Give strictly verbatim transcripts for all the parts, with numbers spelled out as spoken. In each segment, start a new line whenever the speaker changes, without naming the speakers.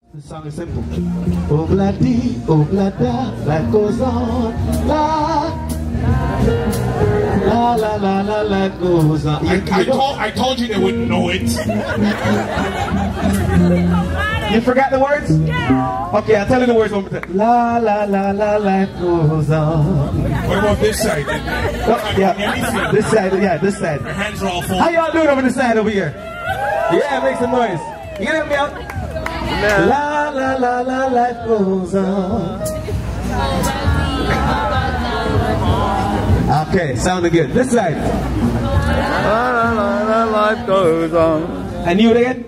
The song is simple. Obla-dee, obla-da, life goes on. La, la, la, la, la, life goes on.
I, I, told, I told you they wouldn't know it.
You forgot the words? Okay, I'll tell you the words one more time. La, la, la, la, life goes on.
What about this side?
Oh, yeah, this side, yeah, this side.
Your hands are all full.
How y'all doing over this side over here? Yeah, make some noise. You can help me out? No. La, la, la, la, life goes on. Okay, sounding good. This side.
La, la, la, la, life goes on.
And you again?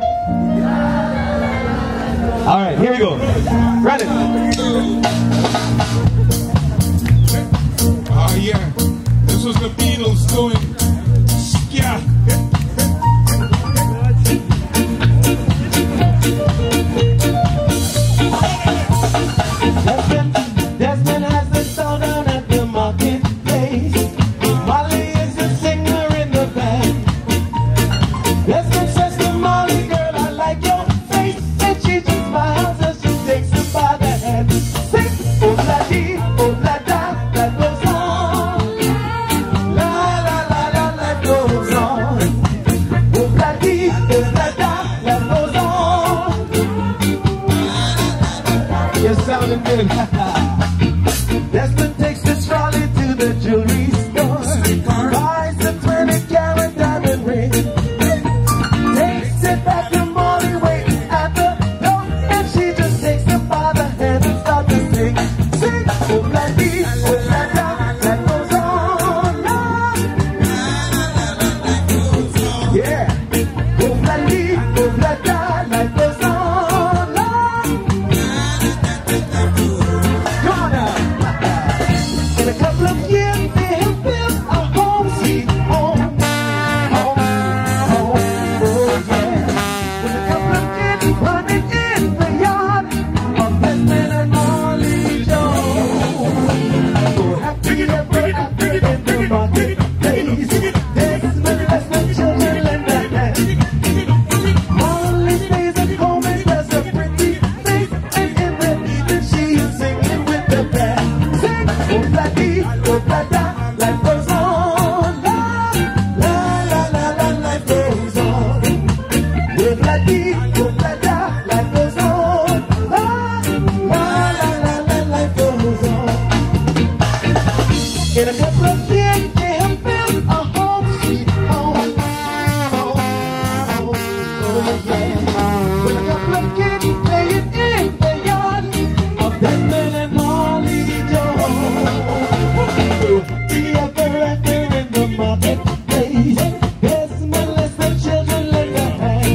All right, here we go. Run it.
Oh, yeah. This was the Beatles doing yeah.
Desmond, Desmond has been sold down at the marketplace. Molly is a singer in the band. Desmond says to Molly, girl, I like your face. And she just smiles as she takes her by the hand. Sing, oh-la-dee, oh-la-da, that goes on. La, la, la, la, that goes on. Oh-la-dee, oh-la-da, that goes on. You're sounding good. Desmond takes this trolley to the jewelry store. Buys a twenty carat diamond ring. Takes it back to Molly waiting at the door. And she just takes her by the hand and starts to sing. Sing, oh-la-dee, oh-la-da, that goes on. Yeah. Oh-la-dee, oh-la-da, that goes on. Come on now. In a couple of years, they have built a home, sweet home. Home, home, oh yeah. With a couple of kids running in the yard of Desmond and Molly Jones. So happy ever after in the marketplace. Desmond has the children lend a hand. Molly stays at home and does a pretty face. And in the evening she is singing with the band. Sing, oh-la-dee, oh-la-da, life goes on. La, la, la, la, la, life goes on. Oh-la-dee, oh-la-da, life goes on. La, la, la, la, la, life goes on. In a couple of years, they have built a home, sweet home. Home, home, oh yeah. With a couple of kids playing in the yard of Desmond and Molly Jones. The ever after in the marketplace. Desmond lets the children lend a hand.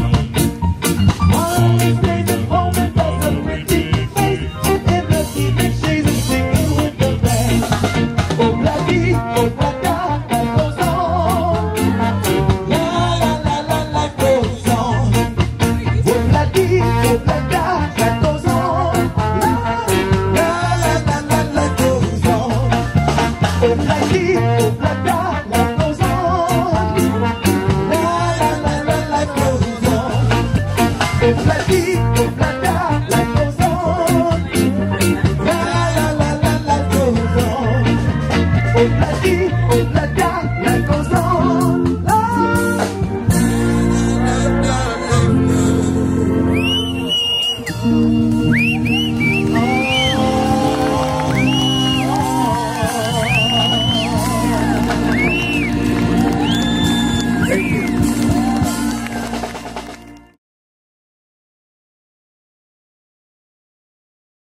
Molly stays at home and does a pretty face. And in the evening she's singing with the band. Oh-la-dee, oh-la-da, life goes on. La, la, la, la, life goes on. Oh-la-dee, oh-la-da, life goes on. La, la, la, la, la, life goes on. Oh-la-dee, oh-la-da, life goes on. La, la, la, la, life goes on. Oh-la-dee, oh-la-da, life goes on. La, la, la, la, life goes on. Oh-la-dee, oh-la-da, life goes on. La.